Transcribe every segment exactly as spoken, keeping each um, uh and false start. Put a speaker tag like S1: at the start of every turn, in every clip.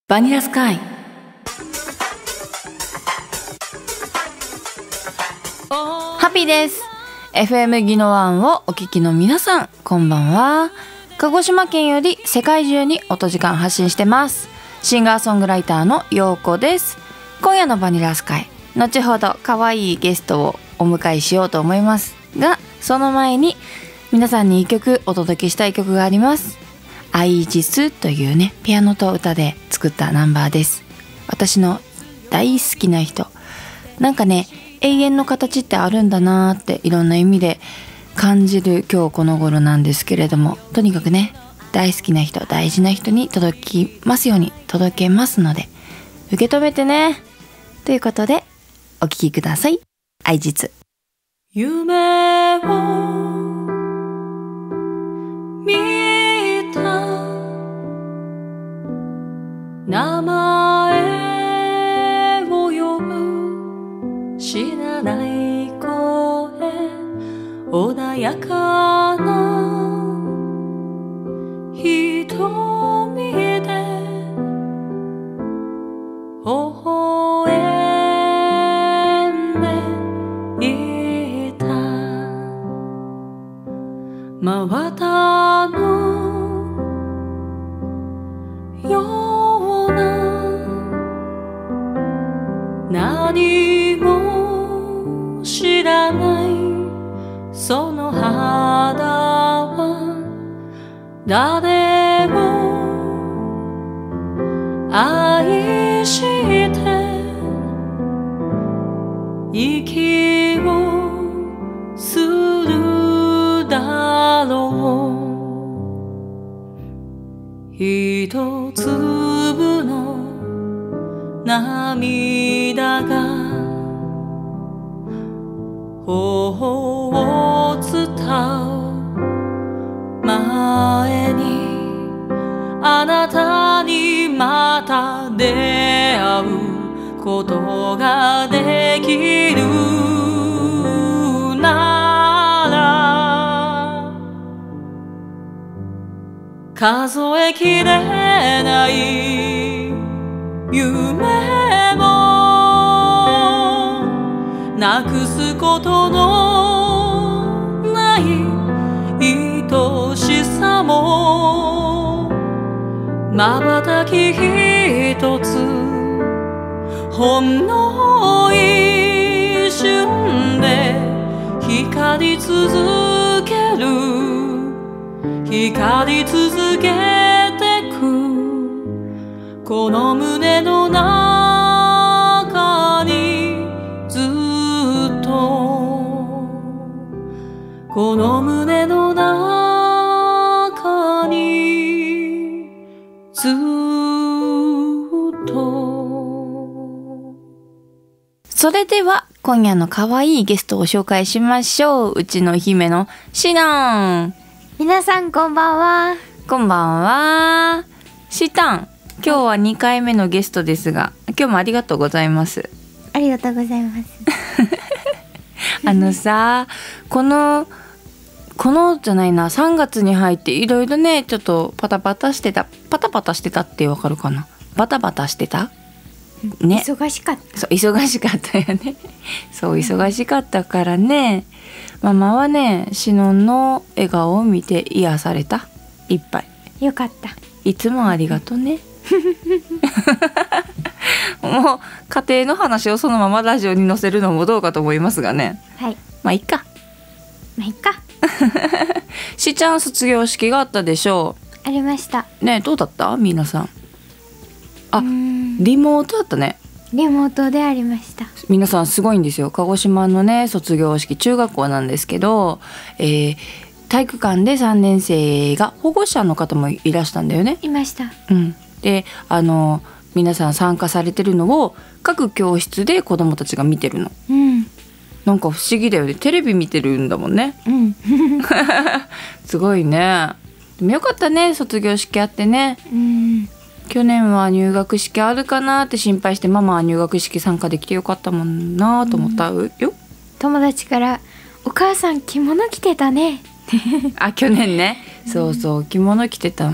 S1: バニラスカイ。ハッピーです。 エフエム ギノワンをお聞きの皆さん、こんばんは。鹿児島県より世界中に音時間発信してます。シンガーソングライターのようこです。今夜のバニラスカイ、後ほど可愛いゲストをお迎えしようと思いますが、その前に皆さんにいっきょくお届けしたい曲があります。アイジスというね、ピアノと歌で作ったナンバーです。私の大好きな人、なんかね、永遠の形ってあるんだなーっていろんな意味で感じる今日この頃なんですけれども、とにかくね、大好きな人、大事な人に届きますように届けますので、受け止めてね。ということでお聴きください。アイジス。
S2: 夢を見た、名前を呼ぶ、知らない声、穏やかな瞳で微笑んでいた。真綿のような、何も知らないその肌は、誰も愛して息をするだろう。一粒の涙が頬を伝う前に、あなたにまた出会うことができるなら、数えきれない夢もなくすことのない愛しさも、瞬き一つ、ほんの一瞬で光り続ける、光り続けてく、この胸の中にずっと、この胸の中にずっと。
S1: それでは今夜の可愛いゲストを紹介しましょう。うちの姫のシナン。
S3: 皆さんこんばんは。
S1: こんばんは。シタン、今日はにかいめのゲストですが、今日もありがとうございます。
S3: ありがとうございます。
S1: あのさ、このこのじゃないな、さんがつに入っていろいろね、ちょっとパタパタしてた、パタパタしてたってわかるかな、バタバタしてたね。
S3: 忙しかった。
S1: そう忙しかったよね。そう忙しかったからね、ママはね、シノンの笑顔を見て癒された。いっぱい。
S3: よかった。
S1: いつもありがとうね。もう家庭の話をそのままラジオに載せるのもどうかと思いますがね。
S3: はい。
S1: まあいいか。
S3: まあいいか。
S1: しちゃん卒業式があったでしょ
S3: う。ありました。
S1: ね、どうだった皆さん。あ、リモートだったね。
S3: リモートでありました。
S1: 皆さんすごいんですよ。鹿児島のね、卒業式、中学校なんですけど、えー、体育館でさんねん生が、保護者の方もいらしたんだよね。
S3: いました。
S1: うん、で、あの皆さん参加されてるのを各教室で子どもたちが見てるの。
S3: うん、
S1: なんか不思議だよね。テレビ見てるんだもんね。
S3: うん、
S1: すごいね。でもよかったね、卒業式あってね。
S3: うん、
S1: 去年は入学式あるかなって心配して、ママは入学式参加できてよかったもんなと思ったよ、うん、
S3: 友達からお母さん着物着てたね
S1: あ、去年ね、そうそう着物着てたん。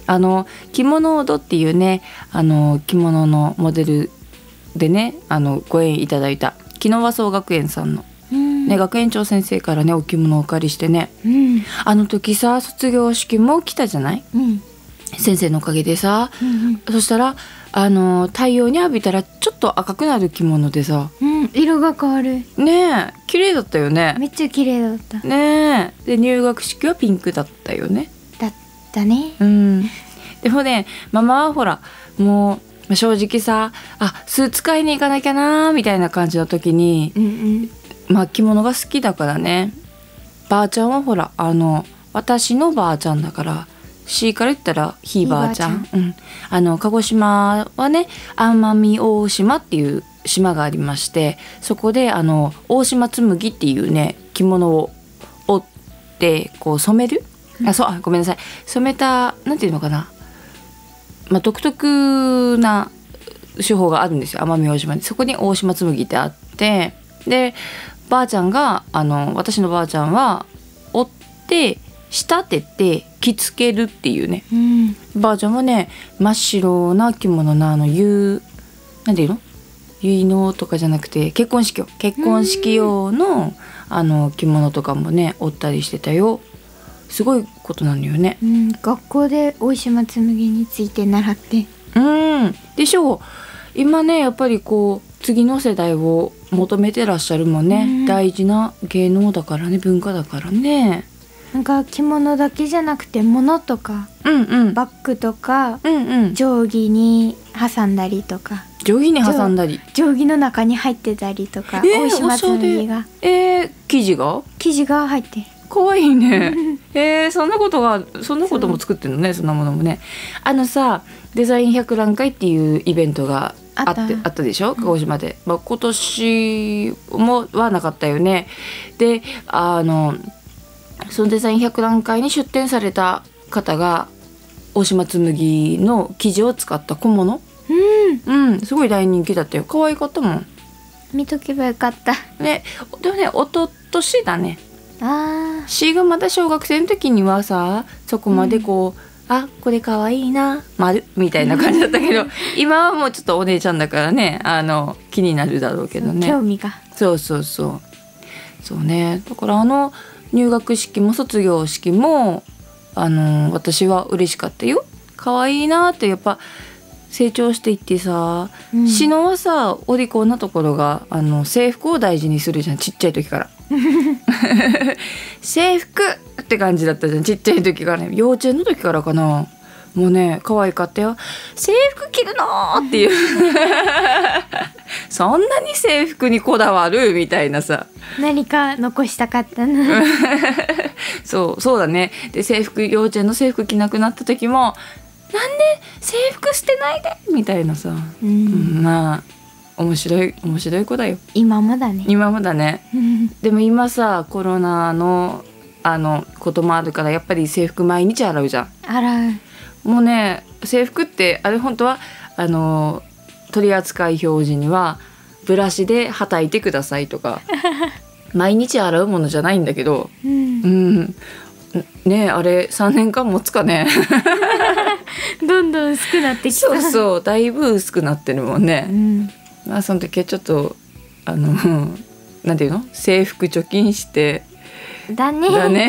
S1: あの着物踊っていうねあの着物のモデルでねあのご縁いただいた木の和装学園さんの、
S3: うん
S1: ね、学園長先生からねお着物をお借りしてね、
S3: うん
S1: あの時さ卒業式も来たじゃない
S3: うん
S1: 先生のおかげでさ、
S3: うん
S1: そしたらあの太陽に浴びたらちょっと赤くなる着物でさ
S3: うん色が変わる。
S1: ねえ綺麗だったよね。
S3: めっちゃ綺麗だった
S1: ねえで入学式はピンクだったよね。
S3: だったね。
S1: うんでもねママはほらもう正直さあスーツ買いに行かなきゃなみたいな感じの時に
S3: うんうん
S1: まあ着物が好きだからね。ばあちゃんはほらあの私のばあちゃんだからC から言ったらひいばあちゃん、
S3: ひいば
S1: うん、あの鹿児島はね奄美大島っていう島がありまして、そこであの大島紬っていうね着物を織ってこう染める、あそうあごめんなさい染めたなんていうのかな、まあ、独特な手法があるんですよ奄美大島に。そこに大島紬ってあってでばあちゃんがあの私のばあちゃんは織って仕立てて着付けるっていうね
S3: うん
S1: ばあちゃんもね真っ白な着物のあの結なんていうの結納とかじゃなくて結婚式用結婚式用のあの着物とかもね織ったりしてたよ。すごいことなのよね。
S3: うん学校で大島紬について習って
S1: うんでしょう。今ねやっぱりこう次の世代を求めてらっしゃるもんね、
S3: うん、
S1: 大事な芸能だからね文化だからね。
S3: なんか着物だけじゃなくて物とか
S1: うんうん
S3: バッグとか
S1: うんうん
S3: 定規に挟んだりとか
S1: 定規に挟んだり
S3: 定規の中に入ってたりとか、
S1: えー
S3: 大島紬が
S1: えー、生地が
S3: 生地が入って
S1: かわいいねえー、そんなことがそんなことも作ってるのね。そんなものもねあのさデザイン百覧会っていうイベントがあって
S3: あった
S1: あったでしょ鹿児島で、まあ、今年もはなかったよね。であのそのデザイン百覧会に出展された方が大島紬の生地を使った小物、
S3: うん
S1: うんすごい大人気だったよ。可愛かったもん
S3: 見とけばよかった。
S1: ね。でもねおととしだね
S3: あー
S1: C がまだ小学生の時にはさそこまでこう、うん、あこれかわいいな丸みたいな感じだったけど今はもうちょっとお姉ちゃんだからねあの気になるだろうけどね。
S3: 興味が
S1: そうそうそうそうね。だからあの入学式も卒業式もあの私は嬉しかったよ。可愛いなってやっぱ成長していってさ、
S3: うん、
S1: しのはさお利口なところがあの制服を大事にするじゃんちっちゃい時から制服って感じだったじゃんちっちゃい時からね。幼稚園の時からかなもうね可愛かったよ。制服着るのっていうそんなに制服にこだわるみたいなさ
S3: 何か残したかったな
S1: そうそうだね。で制服幼稚園の制服着なくなった時もなんで制服捨てないでみたいなさ、
S3: うん
S1: うん、まあ面白い面白い子だよ
S3: 今もだね
S1: 今もだね。でも今さコロナのあのこともあるからやっぱり制服毎日洗うじゃん。
S3: 洗う
S1: もうね制服ってあれ本当はあの取扱表示にはブラシではたいてくださいとか毎日洗うものじゃないんだけど、
S3: うん
S1: うんねあれさんねんかん持つかね
S3: どんどん薄くなってきた
S1: そうそうだいぶ薄くなってるもんね、
S3: うん
S1: まあその時はちょっとあのなんていうの制服貯金して
S3: だね
S1: だね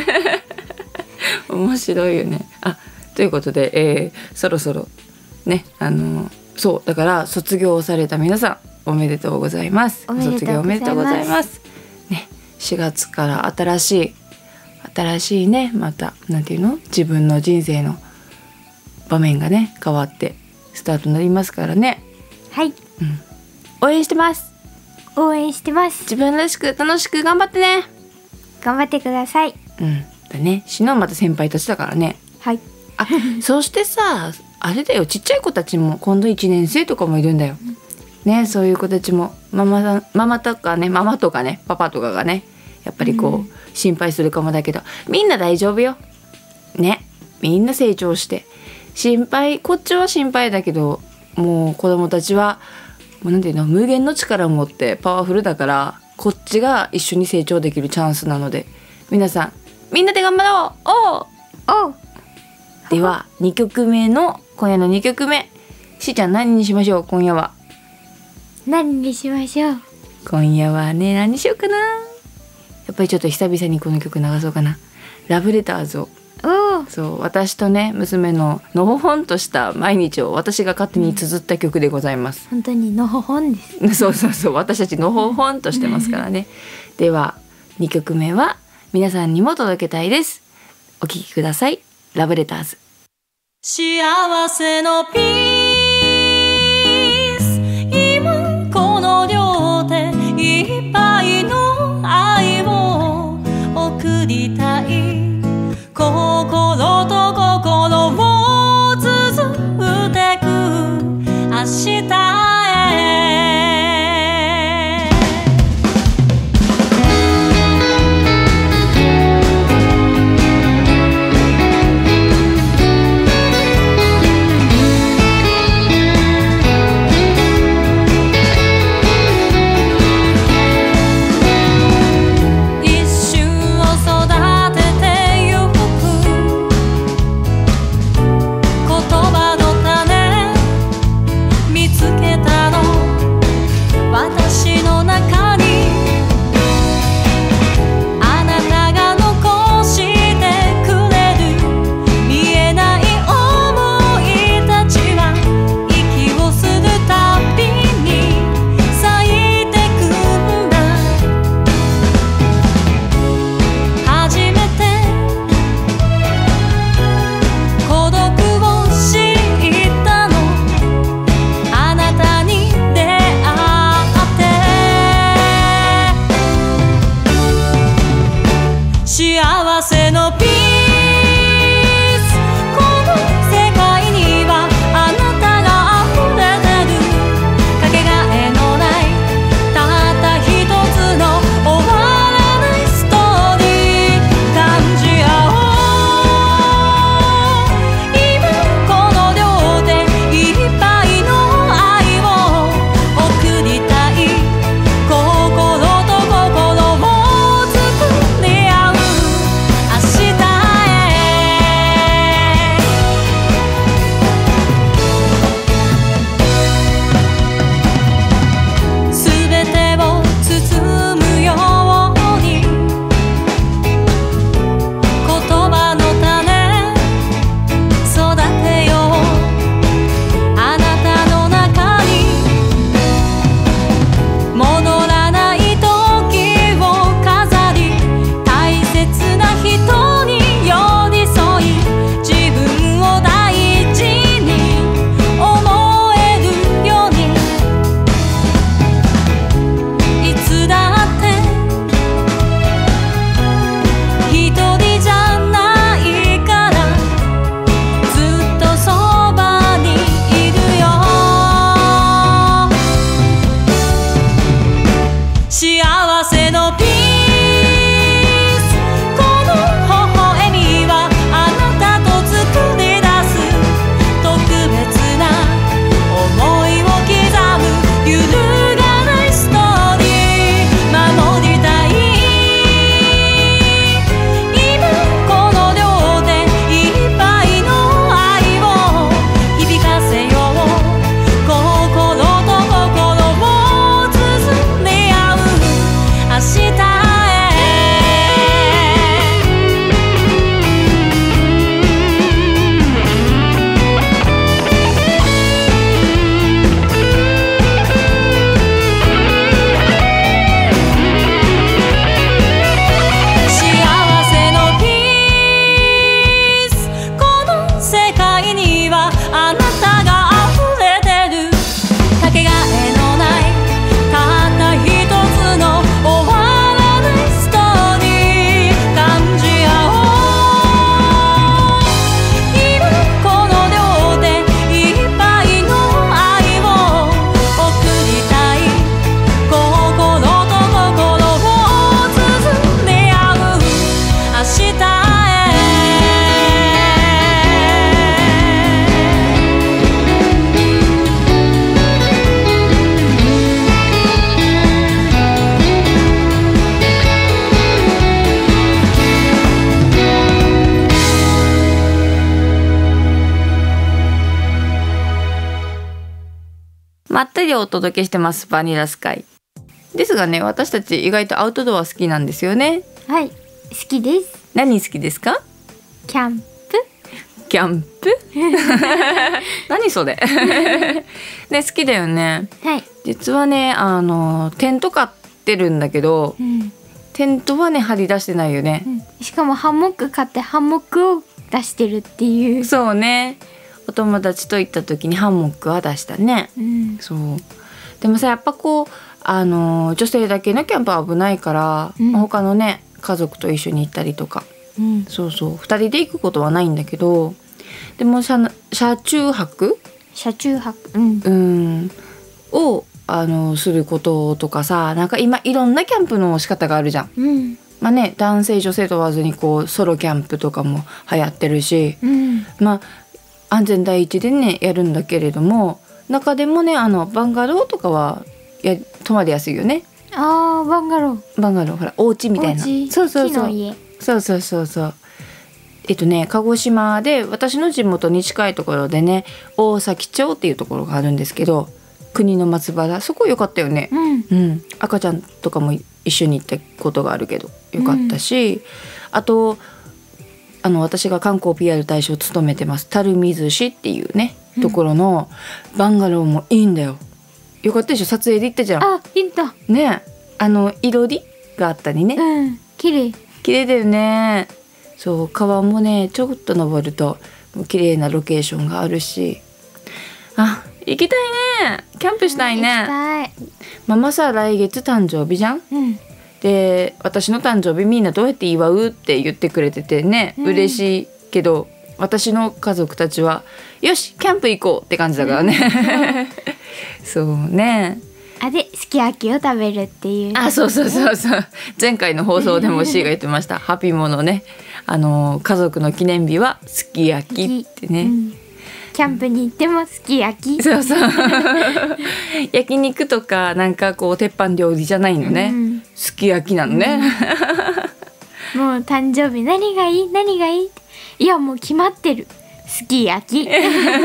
S1: 面白いよね。あということで、えー、そろそろねあのそうだから卒業された皆さんおめでとうございます。
S3: おめでとうございます
S1: 卒業おめでとうございますね。しがつから新しい新しいねまたなんていうの自分の人生の場面がね変わってスタートになりますからね。
S3: はい、
S1: うん、応援してます。
S3: 応援してます。
S1: 自分らしく楽しく頑張ってね。
S3: 頑張ってください。
S1: うんだね。しのまた先輩たちだからね。
S3: はい。
S1: あそしてさあれだよちっちゃい子たちも今度いちねん生とかもいるんだよ、ね、そういう子たちもママさんママとかねママとかねパパとかがねやっぱりこう、うん、心配するかもだけどみんな大丈夫よね。みんな成長して心配こっちは心配だけどもう子供たちはもうなんていうの無限の力を持ってパワフルだからこっちが一緒に成長できるチャンスなので皆さんみんなで頑張ろう。おう
S3: おう
S1: ではにきょくめの今夜のにきょくめ、しーちゃん何にしましょう。今夜は
S3: 何にしましょう。
S1: 今夜はね、何にしようかな。やっぱりちょっと久々にこの曲流そうかな。ラブレターズを。
S3: お
S1: そう私とね娘ののほほんとした毎日を私が勝手に綴った曲でございます。
S3: 本当にのほほんです。
S1: そうそうそう、私たちのほほんとしてますからね。ではにきょくめは皆さんにも届けたいです。お聴きください。ラブレターズ。
S2: 幸せのピース、今この両手いっぱいの愛を送りたい。心と心を綴ってく明日へ。
S1: まったりお届けしてます。バニラスカイですがね、私たち意外とアウトドア好きなんですよね。
S3: はい、好きです。
S1: 何好きですか？
S3: キャンプ。
S1: キャンプ何それね、好きだよね。
S3: はい。
S1: 実はね、あのテント買ってるんだけど、
S3: うん、
S1: テントはね張り出してないよね、
S3: うん、しかもハンモック買ってハンモックを出してるっていう。
S1: そうね、お友達と行った時にハンモックは出したね、
S3: うん、
S1: そうでもさ、やっぱこうあの女性だけのキャンプは危ないから、うん、他のね家族と一緒に行ったりとか、うん、そうそうふたりで行くことはないんだけど、でも車車中泊
S3: 車中泊、うん、
S1: うんをあのすることとかさ、なんか今いろんなキャンプの仕方があるじゃん、うん、まあね、男性女性問わずにこうソロキャンプとかも流行ってるし、うん、まあ安全第一でねやるんだけれども、中でもねあのバンガローとかはや泊まりやすいよね。
S3: あー、バンガロー。
S1: バンガローほらお家みたいな。そうそうそう。そうそうそうそう。えっとね鹿児島で私の地元に近いところでね、大崎町っていうところがあるんですけど、国の松原、そこ良かったよね。うん、うん、赤ちゃんとかも一緒に行ったことがあるけど良かったし、うん、あとあの私が観光 ピーアール 大使を務めてます垂水市っていうね、うん、ところのバンガローもいいんだよ。よかったでしょ、撮影で行ったじゃん。
S3: あ、行った
S1: ね。あのいろりがあったりね、
S3: うん、綺麗
S1: 綺麗だよね。そう、川もねちょっと登ると綺麗なロケーションがあるし、あ、行きたいね。キャンプしたいね、うん、行きたい。ママさ来月誕生日じゃん、うん、で私の誕生日みんなどうやって祝うって言ってくれててね、うん、嬉しいけど私の家族たちはよしキャンプ行こうって感じだからね、うん、そうね。
S3: あですき焼きを食べるっていう。
S1: あ、そうそうそうそう。前回の放送でも C が言ってましたハピモのね、あの家族の記念日はすき焼きってね、うん、
S3: キャンプに行ってもすき焼き。
S1: そうそう焼肉とかなんかこう鉄板料理じゃないのね、うん、すき焼きなのね、
S3: うん、もう誕生日何がいい何がいい、いやもう決まってる、すき焼きほ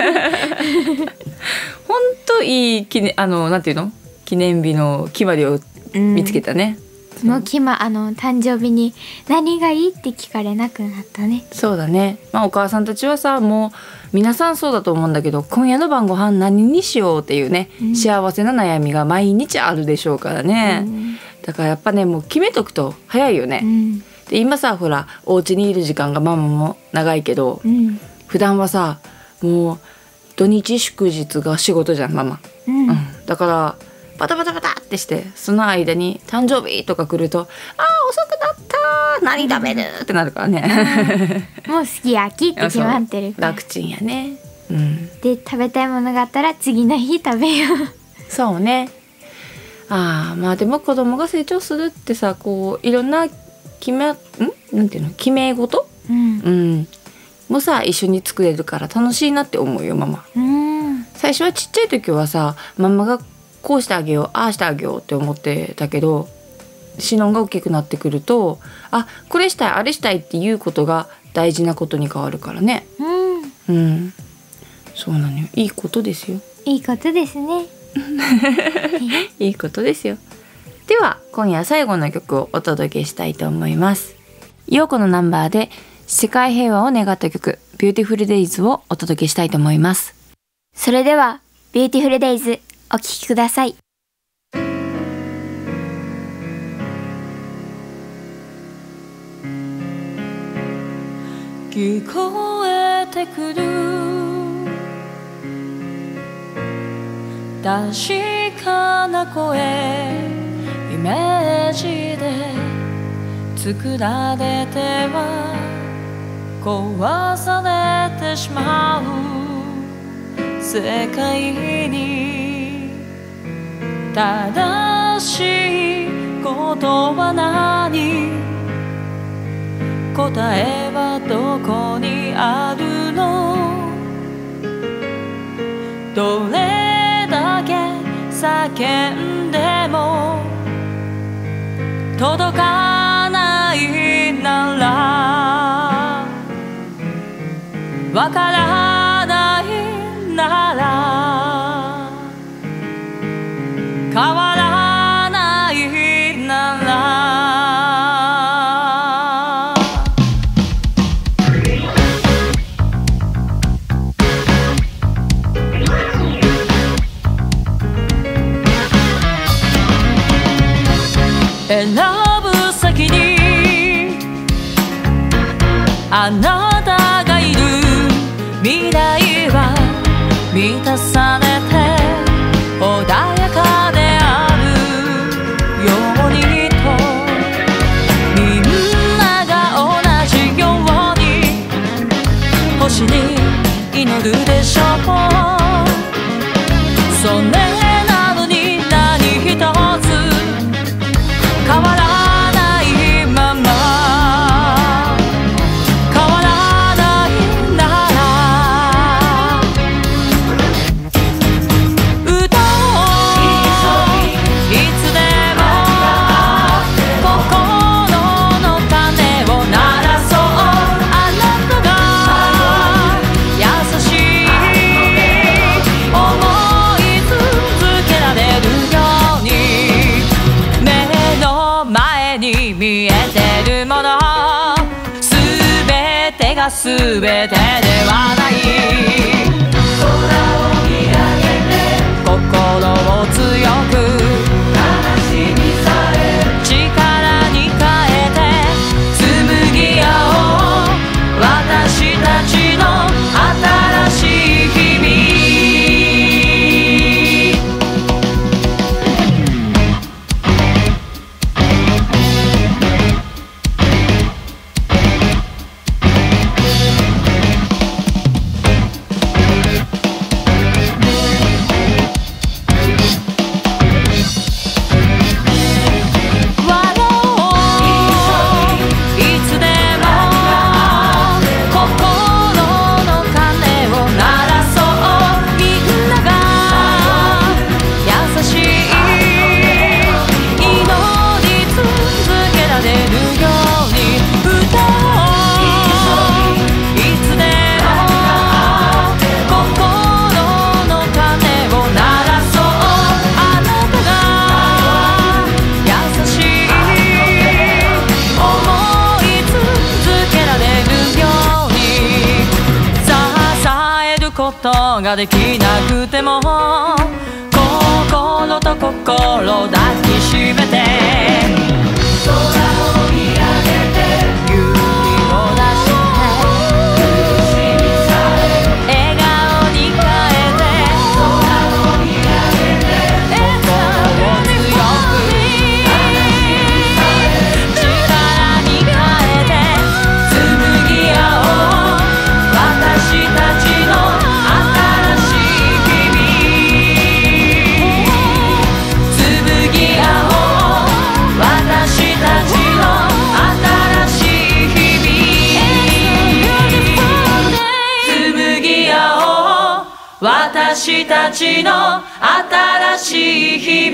S1: んといい記念、あのなんていうの、記念日の決まりを見つけたね、
S3: うん、もう決まあの誕生日に何がいいって聞かれなくなったね。
S1: そうだね、まあ、お母さんたちはさ、もう皆さんそうだと思うんだけど、今夜の晩ご飯何にしようっていうね、うん、幸せな悩みが毎日あるでしょうからね、うん、だからやっぱねもう決めとくと早いよね、うん、で今さほらお家にいる時間がママも長いけど、うん、普段はさもう土日祝日が仕事じゃんママ、うんうん、だからバタバタバタってして、その間に誕生日とか来ると、あー遅くなった何食べるってなるからね、
S3: うん、もうすき焼きって決まってるから
S1: 楽ちんやね、うん、
S3: で食べたいものがあったら次の日食べよう
S1: そうね。あーまあでも子供が成長するってさ、こういろんな決めんなんていうの決め事、うんうん、もさ一緒に作れるから楽しいなって思うよママ、うん、最初はちっちゃい時はさママがこうしてあげようああしてあげようって思ってたけど、シノンが大きくなってくると、あこれしたいあれしたいっていうことが大事なことに変わるからね、うん、うん、そうなのよ。いいことですよ。
S3: いいことですね
S1: いいことですよ。では今夜最後の曲をお届けしたいと思います。ヨーコのナンバーで世界平和を願った曲ビューティフルデイズをお届けしたいと思います。
S3: それではビューティフルデイズお聴きください。
S2: 聞こえてくる確かな声、イメージで作られては壊されてしまう世界に、正しいことは何、答えはどこにあるの、どれだけ叫んでも届かないなら、わからないなら選ぶ先にあなたがいる。未来は満たされて穏やかであるようにと、みんなが同じように星に祈るでしょう。それなのに何一つ変わらないまま、変わらないなら歌おういつでも心の鐘を鳴らそう。あなたが優しい思い続けられるように、目の前に見えてるものすべてがすべてではない。空を見上げて心を強く、悲しみさえ力に変えて紡ぎ合おう私たちの新しい日々。ことができなくても心と心抱きしめて空を見上げて勇気を出して苦しみさえ笑顔に変えて空を見上げて心を強く悲しみさえ力に変えて紡ぎ合おう私たちの私たちの新しい日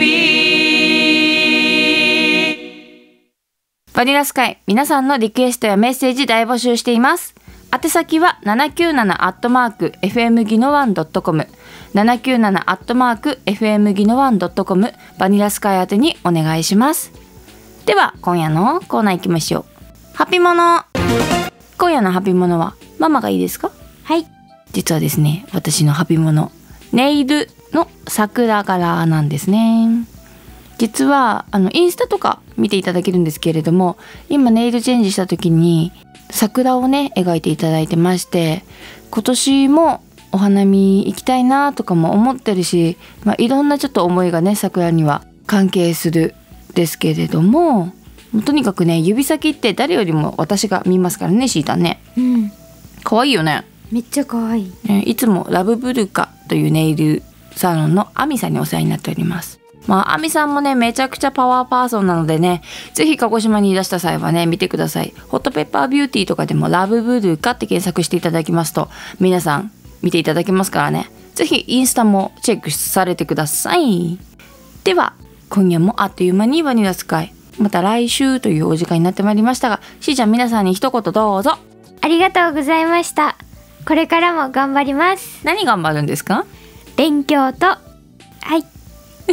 S1: 々。バニラスカイ、皆さんのリクエストやメッセージ大募集しています。宛先はななきゅうななアットマークエフエムギノワンドットコム ななきゅうななアットマークエフエムギノワンドットコム バニラスカイ宛てにお願いします。では今夜のコーナー行きましょう。ハピモノ。今夜のハピモノはママがいいですか？
S3: はい。
S1: 実はですね、私のハピモノネイルの桜柄なんですね。実はあのインスタとか見ていただけるんですけれども、今ネイルチェンジした時に桜をね描いていただいてまして、今年もお花見行きたいなとかも思ってるし、まあ、いろんなちょっと思いがね桜には関係するですけれども、とにかくね指先って誰よりも私が見ますからね。シータね、
S3: うん、
S1: 可愛いよね。
S3: めっちゃ可愛い、
S1: ね、いつもラブブルカというネイルサロンのアミさんにお世話になっております。まあアミさんもねめちゃくちゃパワーパーソンなのでね、ぜひ鹿児島にいらした際はね見てください。ホットペッパービューティーとかでもラブブルカって検索していただきますと皆さん見ていただけますからね。ぜひインスタもチェックされてください。では今夜もあっという間にバニラスカイ、また来週というお時間になってまいりましたが、しーちゃん皆さんに一言どうぞ。
S3: ありがとうございました。これからも頑張ります。
S1: 何頑張るんですか？
S3: 勉強と、はい、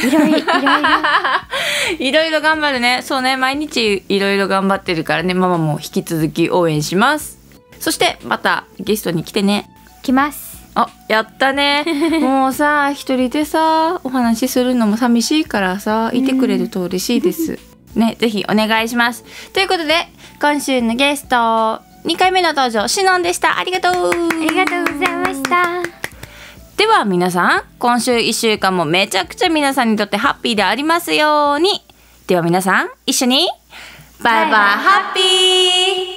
S3: いろいろいろいろ
S1: いろいろ頑張るね。そうね、毎日いろいろ頑張ってるからね、ママも引き続き応援します。そしてまたゲストに来てね。
S3: 来ます。
S1: あ、やったね。もうさ一人でさお話しするのも寂しいからさいてくれると嬉しいです。 ね、ぜひお願いします。ということで今週のゲストにかいめの登場シノンでした。ありがとう。
S3: ありがとうございました。
S1: では皆さん、今週いっしゅうかんもめちゃくちゃ皆さんにとってハッピーでありますように。では皆さん一緒にバイバイハッピー。